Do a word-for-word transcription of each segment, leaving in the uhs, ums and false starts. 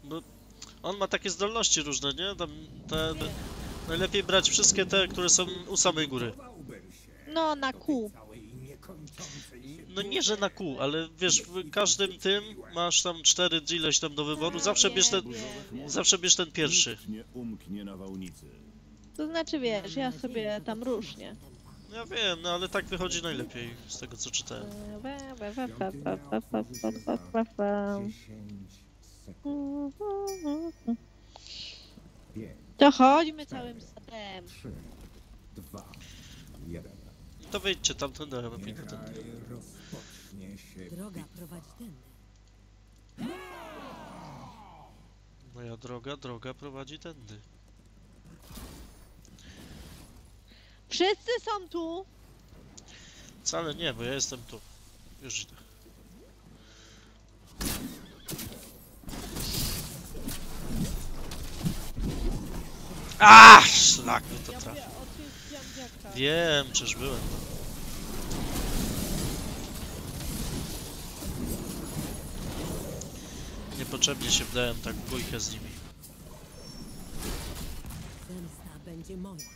Bo on ma takie zdolności różne, nie? Tam te, najlepiej brać wszystkie te, które są u samej góry. No, na kół. No nie, że na kół, ale wiesz, w każdym tym masz tam cztery ileś tam do wyboru. Zawsze bierz ten, zawsze bierz ten pierwszy. Nikt nie umknie nawałnicy. To znaczy, wiesz, ja sobie tam różnie. Ja wiem, no ale tak wychodzi najlepiej z tego co czytałem. To chodźmy całym stadem. To wyjdźcie tamtędy, a ja pójdę tędy. Droga prowadzi tędy. Moja droga, droga prowadzi tędy. Wszyscy są tu. Wcale nie, bo ja jestem tu. Już idę. A, szlak mi to trafi. Wiem, czyż byłem. Niepotrzebnie się wdałem tak w bójkę z nimi. Zemsta będzie moja.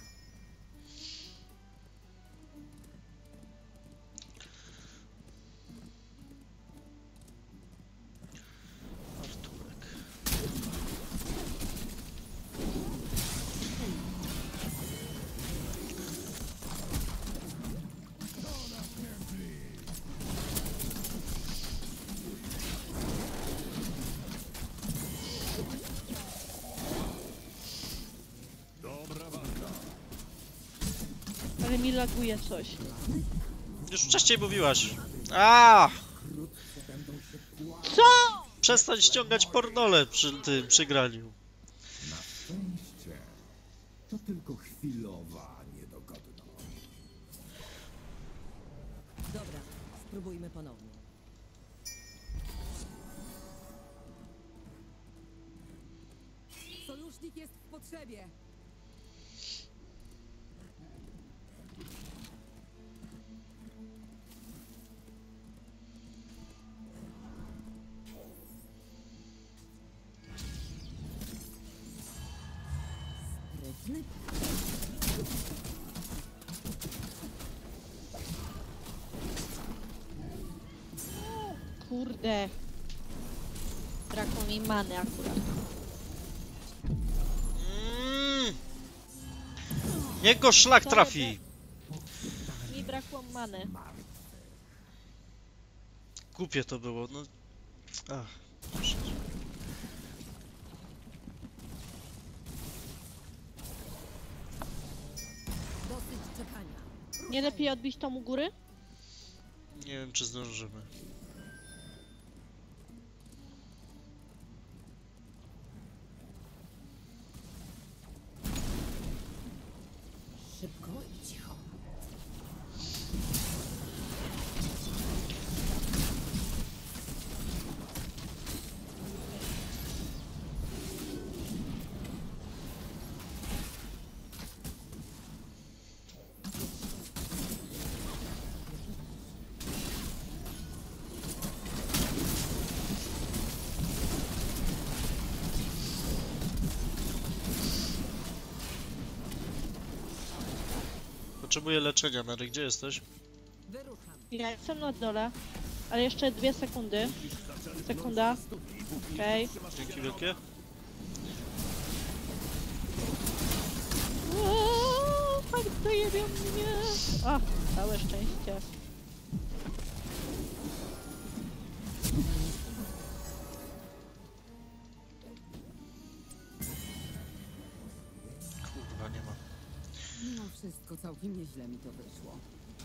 Arturek. Ale mi laguje coś. Już wcześniej mówiłaś. A! Co? Przestań ściągać pornole przy tym przegraniu. Na szczęście to tylko chwilowa niedogodność. Dobra, spróbujmy ponownie. Sojusznik jest w potrzebie. Sprytny. Kurde. Brakło mi many akurat. Mm. Niech go szlak trafi. Mi brakło many. Głupie to było, no. Ach. Dosyć czekania. Nie lepiej odbić tą u góry? Nie wiem, czy zdążymy. Szybko i cicho. Potrzebuję leczenia, Mary. Gdzie jesteś? Wyruszam. Ja jestem na dole. Ale jeszcze dwie sekundy. Sekunda. Okej. Okay. Dzięki wielkie. Tak dojebią mnie. O, całe szczęście. Kurwa, nie ma. Mimo wszystko całkiem nieźle mi to wyszło.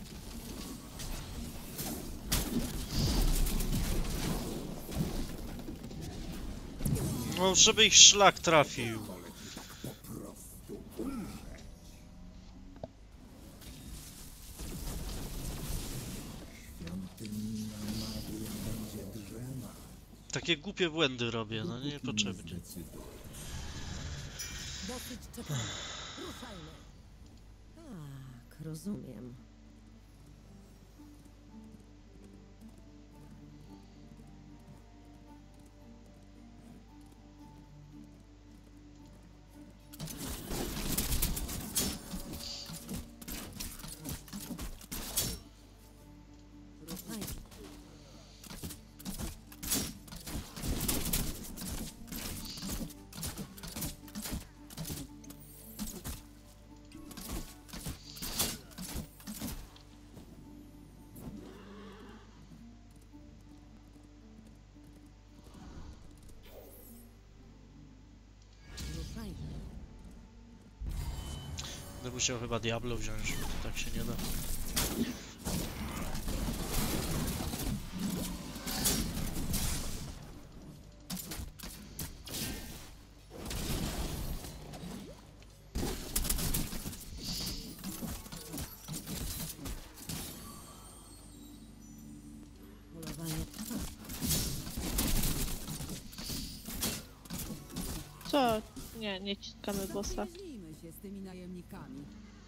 No, żeby ich szlak trafił. Takie głupie błędy robię, no niepotrzebnie. Dosyć czekania. Ruszajmy. Tak, rozumiem. Będę musiał chyba Diablo wziąć, bo to tak się nie da. Polowanie trwa. Co? Nie, nie ciskamy bossa. Zaprzyjaźnijmy się z tymi najemnikami.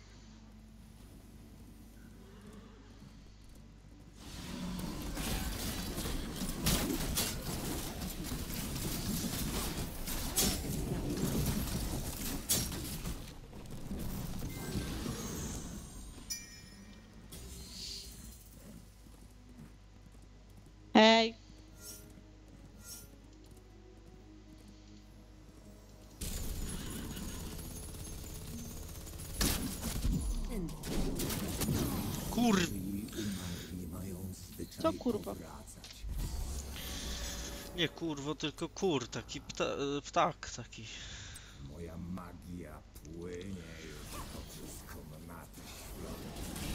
Hej! Kur... Umarli mają zwyczaj Co kurwa? powracać. Nie kurwo, tylko kur, taki pta, ptak taki. Moja magia płynie już poprzez komnaty świąt.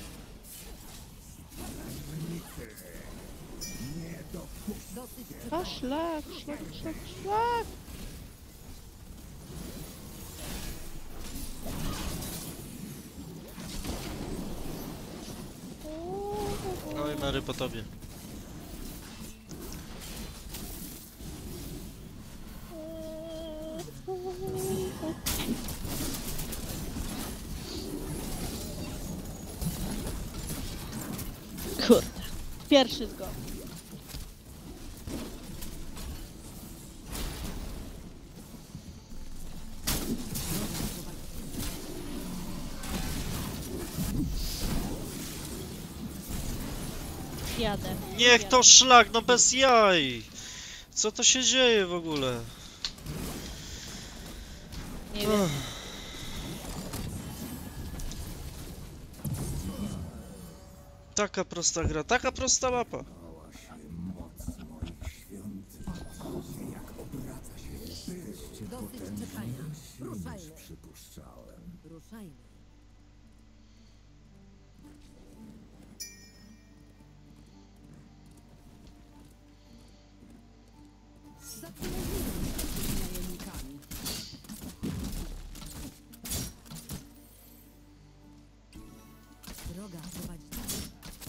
Strażnicy, nie dopuśćcie Dosyć A czekania. szlak, szlak, szlak, szlak! Oj Mary, po tobie. Kurde. Pierwszy zgon. Jadę. Niech Jadę. to szlak, no bez jaj! Co to się dzieje w ogóle? Nie wiem. Ugh. Taka prosta gra, taka prosta mapa. Stała się moc moich świątyń. Jak obraca się byście Dosyć potężni czekania. niż Ruszajmy. przypuszczałem. Ruszajmy. Zaprzyjaźnijmy się z tymi najemnikami. Droga prowadzi dalej.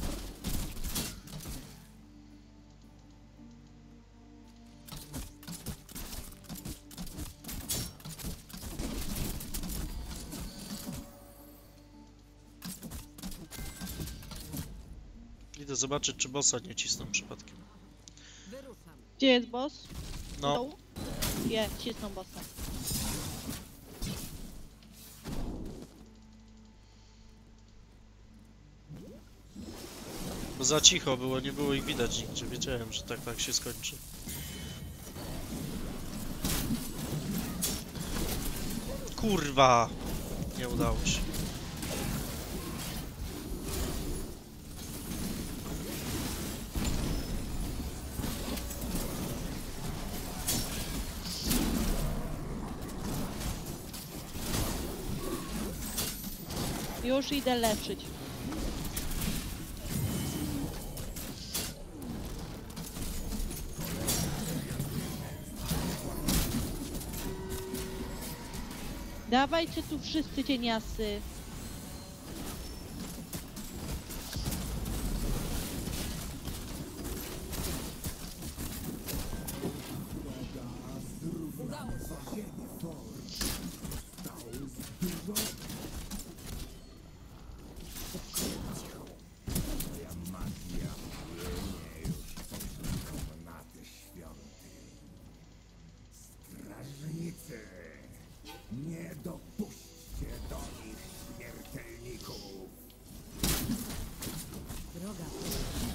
Idę zobaczyć, czy bossa nie cisną przypadkiem. Wyruszam. Gdzie jest boss? No, Dołu? Je, cisną bossa. bo za cicho było, nie było ich widać nigdzie. Wiedziałem, że tak tak się skończy. Kurwa! Nie udało się. Już idę leczyć. Dawajcie tu wszyscy cieniasy. Moja magia płynie już poprzez komnaty świątyń. Strażnicy, nie dopuśćcie do nich śmiertelników. Droga prowadzi.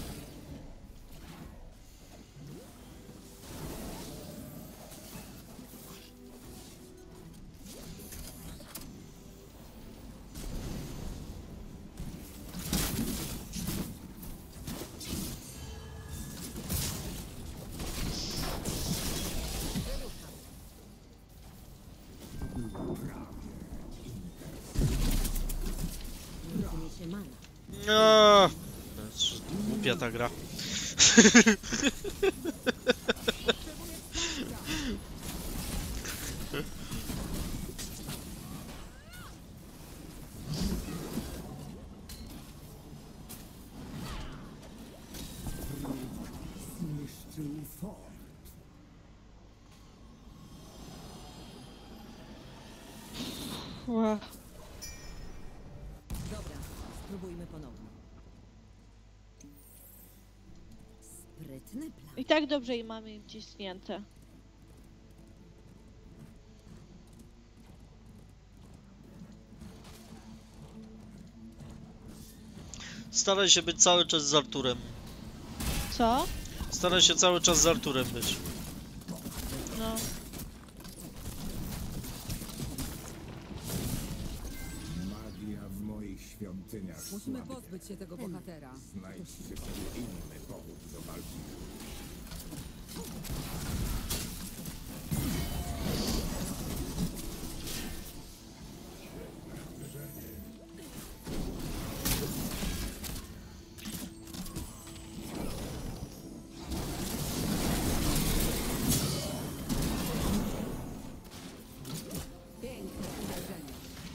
No, głupia ta gra. Zniszczył fort. Ła. Dobra, spróbujmy ponownie. Sprytny plan. I tak dobrze i mamy im ciśnięte. Staraj się być cały czas z Arturem. Co? Staraj się cały czas z Arturem być. No. Magia w moich świątyniach Musimy słabnie. pozbyć się tego bohatera. Znajdźcie sobie inny powód do walki. Piękne uderzenie.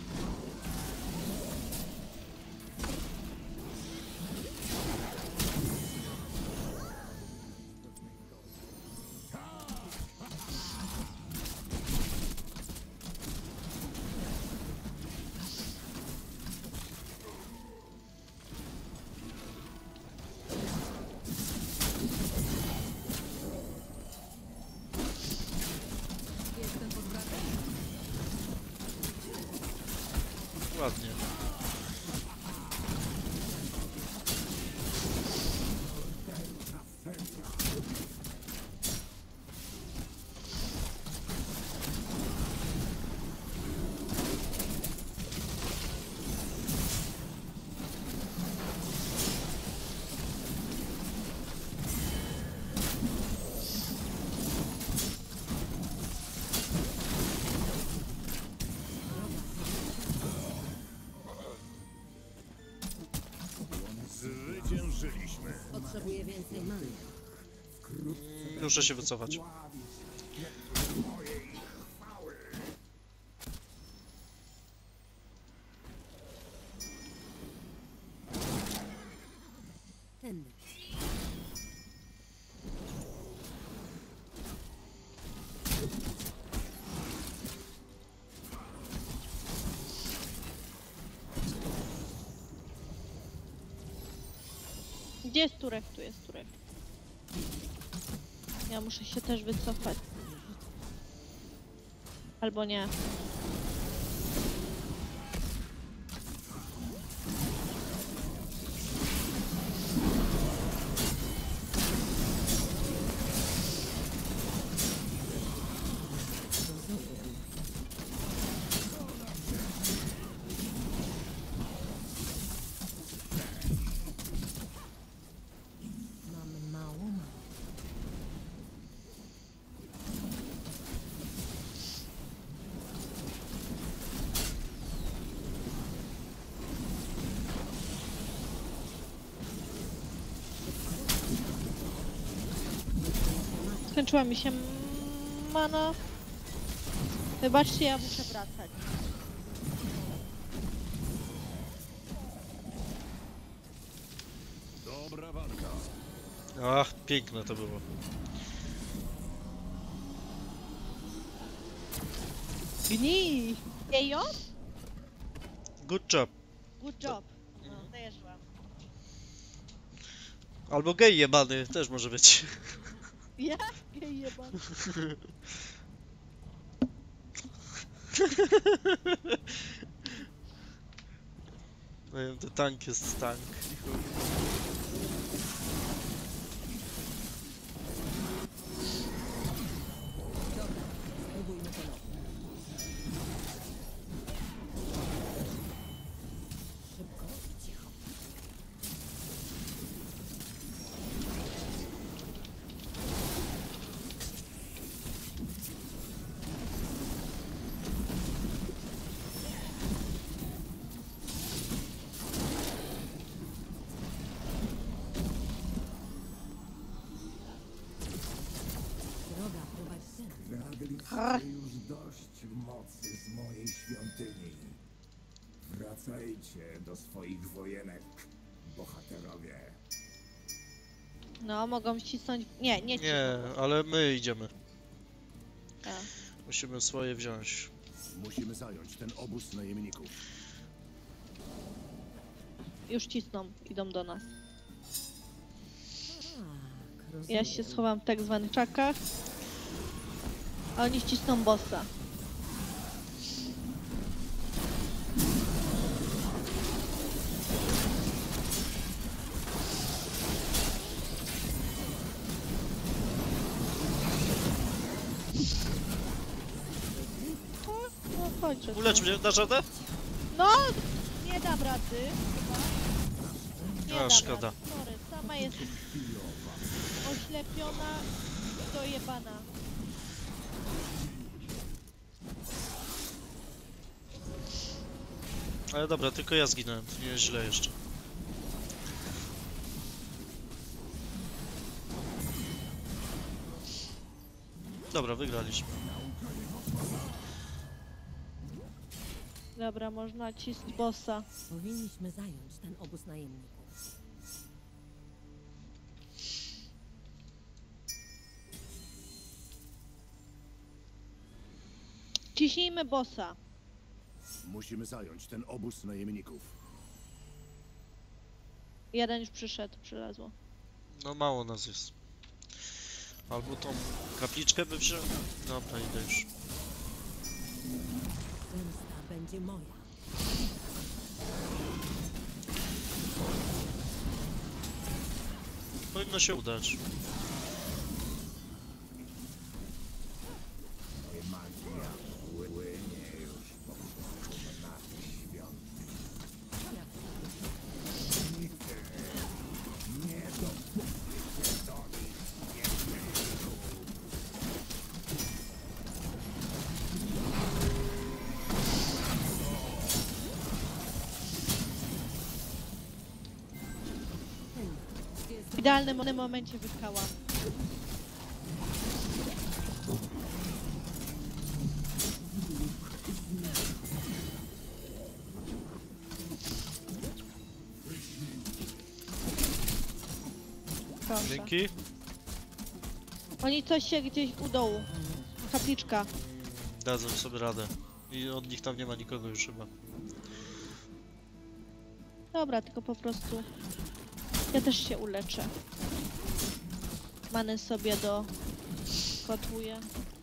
Jestem pod wratem. Ładnie. Zwyciężyliśmy. Potrzebuję więcej many. Muszę się wycofać. Tędy. Gdzie jest Turek? Tu jest Turek. Ja muszę się też wycofać. Albo nie. Mamy mało many. Skończyła mi się mana. Wybaczcie, ja muszę wracać. Dobra walka. Ach, piękne to było. Gnij! Ejo? Good job. Good job. No, dojeżdżam. Albo gej jebany, też może być. Ja? Gej jebany. No wiem, to tank jest tank. Dobra, spróbujmy ponownie. Szybko i cicho. Macie już dość mocy z mojej świątyni. Wracajcie do swoich wojenek, bohaterowie. No, mogą ścisnąć... Nie, nie Nie, ale my idziemy. A. Musimy swoje wziąć. Musimy zająć ten obóz najemników. Już cisną, idą do nas. Tak, rozumiem. Ja się schowam w tak zwanych czakach, a oni ścisną bossa. No, chodź, że Ulecz mnie, dasz radę? No, nie dam rady chyba. Nie A, dam szkoda. rady, sorry. Sama jest oślepiona i dojebana. Ale dobra, tylko ja zginąłem, to nie jest źle jeszcze. Dobra, wygraliśmy. Dobra, można cisnąć bossa. Powinniśmy zająć ten obóz najemników. Ciśnijmy bossa. Musimy zająć ten obóz najemników. Jeden już przyszedł, przylazło. No mało nas jest. Albo tą kapliczkę by wziął? Dobra, idę już. Zemsta będzie moja. Powinno się udać. Magia płynie już po prostu na świątyni. Nigdy nie dopuśćcie do nich niewielu. W idealnym momencie wyskała. Proszę. Dzięki. Oni coś się gdzieś u dołu. Kapliczka. Dadzą sobie radę. I od nich tam nie ma nikogo już chyba. Dobra, tylko po prostu... Ja też się uleczę. Many sobie do... kotłuję.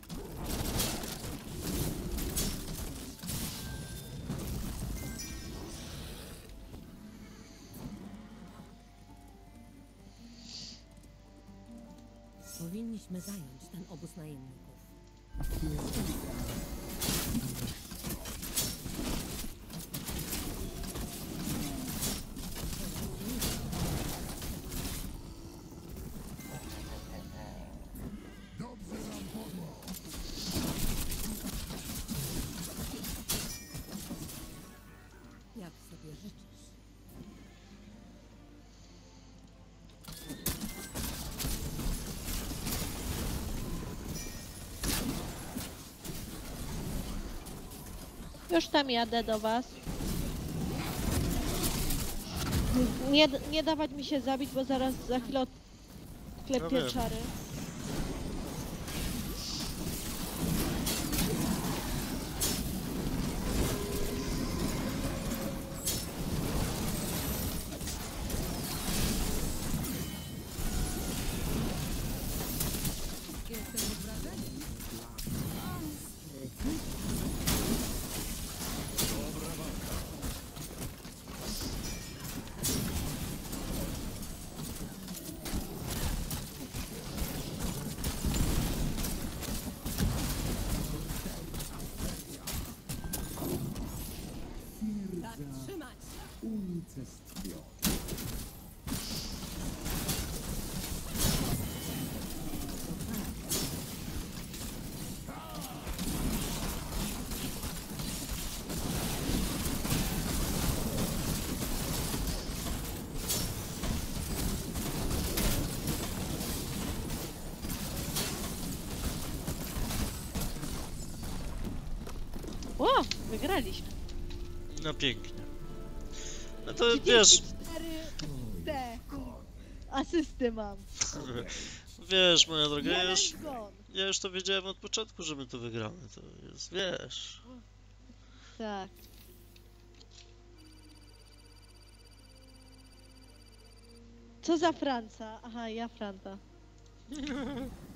Powinniśmy zająć ten obóz najemników. Jak sobie życzysz? Już tam jadę do was. Nie, nie dawać mi się zabić, bo zaraz za chwilę Ja odklepię wiem. czary. Jestem wrażenie. O, wygraliśmy. No pięknie. No to wiesz, trzydzieści cztery te asysty mam. wiesz moja droga, ja Jeden już, zgon. ja już to wiedziałem od początku, że my to wygramy, to jest, wiesz. Tak. Co za Franca? Aha, ja Franta.